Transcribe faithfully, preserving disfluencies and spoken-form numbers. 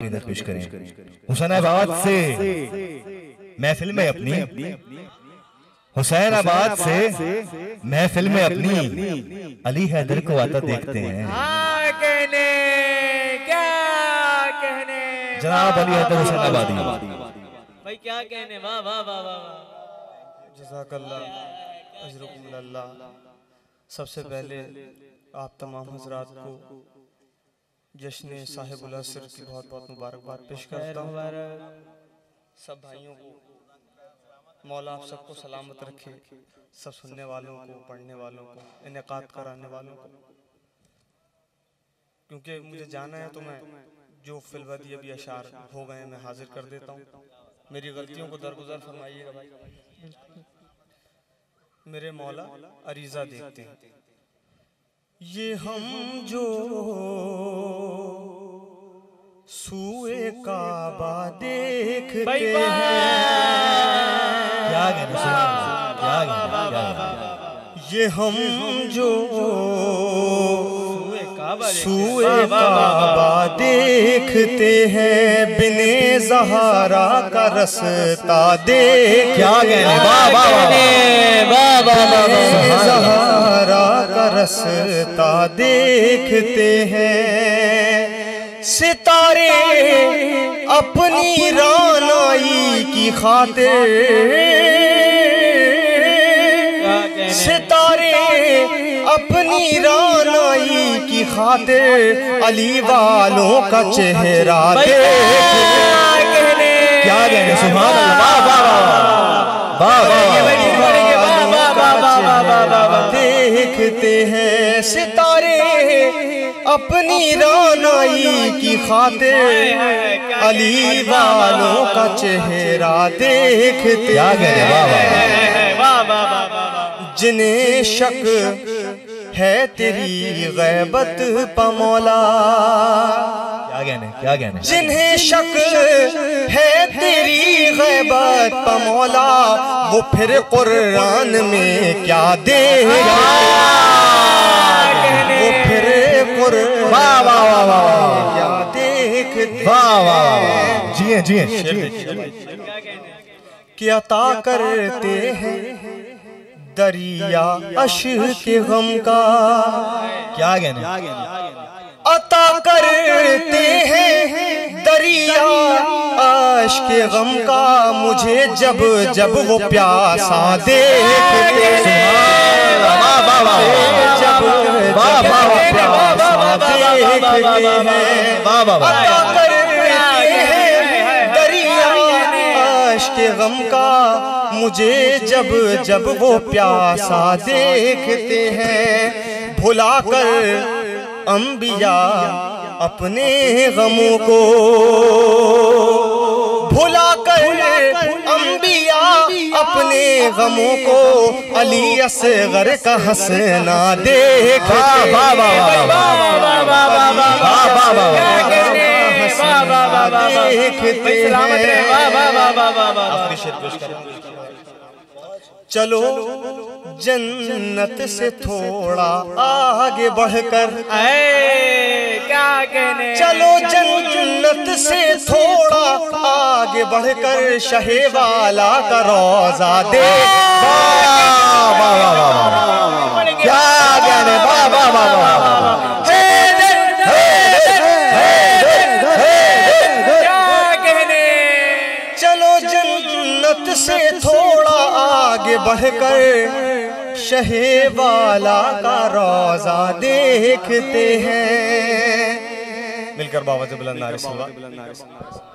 पेश करें हुसैनाबाद से महफिल में अपनी, हुसैनाबाद से महफिल में अपनी, अली हैदर को आता देखते हैं। हाँ कहने क्या कहने, जनाब अली हैदर हुसैनाबादी भाई क्या कहने, वाह वाह वाह वाह। जज़ाकल्लाह अजरुकुमुल्लाह। सबसे पहले आप तमाम हजरात को जश्न साहिबुल असर की बहुत बहुत मुबारकबाद पेश करता हूँ। सब भाइयों को मौला आप सबको सलामत रखे, सब सुनने वालों को, पढ़ने वालों को, इनेकाद कराने वालों को। क्योंकि मुझे जाना है तो मैं जो फिलवदी अभी अशार हो गए मैं हाजिर कर देता हूँ। मेरी गलतियों को दरगुजर फरमाइएगा भाई। मेरे मौला अरीज़ा देखते हैं। ये हम जो सूए काबा देखते हैं, क्या कहना, क्या कहना, ये हम जो सूए काबा देखते हैं, बिने ज़हरा का रस्ता देख, क्या कहना, बिने ज़हरा का रस्ता देखते हैं। सितारे अपनी रानाई की खातिर, सितारे अपनी रानाई की खातिर, अली वालों का चेहरा देख, क्या कहने, सुभान अल्लाह, वाह वाह वाह, देखते हैं। सितारे अपनी रानाई की खातिर, अली वालों का चेहरा देखते, क्या कहने, वाह वाह, जिन्हें शक है तेरी गैबत पमौला, क्या कहने, क्या कहने, जिन्हें शक है तेरी गैबत पमौला, वो फिर कुरान में क्या देगा, वो फिर कुरान में क्या देखते, वाह वाह, जिए जिए, क्या अता करते हैं दरिया अश्क के गम का, क्या कहने, अता करते हैं दरिया अश्क के गम का, मुझे जब जब वो प्यासा देखते हैं, जब जब प्यासा देखते हैं, अता करते हैं दरिया अश्क के गम का, मुझे जब जब वो प्यासा देखते हैं। भुलाकर अंबिया अपने गमों को, भुलाकर अंबिया अपने गमों को, अली असगर का हंसना देखा, देखते हैं। चलो जन्नत से थोड़ा आगे बढ़कर, क्या कहने, चलो जन्नत से थोड़ा आगे बढ़कर, शहे वाला का रोजा देख, क्या कहने, वाह वाह वाह, चलो जन्नत से थोड़ा आगे बढ़कर, शहे वाला का रोजा देखते हैं। मिलकर बाबा से बुलंद नारे सलवात।